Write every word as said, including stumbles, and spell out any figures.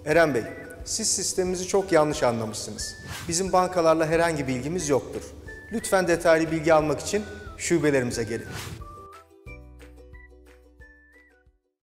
Eren Bey, siz sistemimizi çok yanlış anlamışsınız. Bizim bankalarla herhangi bir ilgimiz yoktur. Lütfen detaylı bilgi almak için şubelerimize gelin.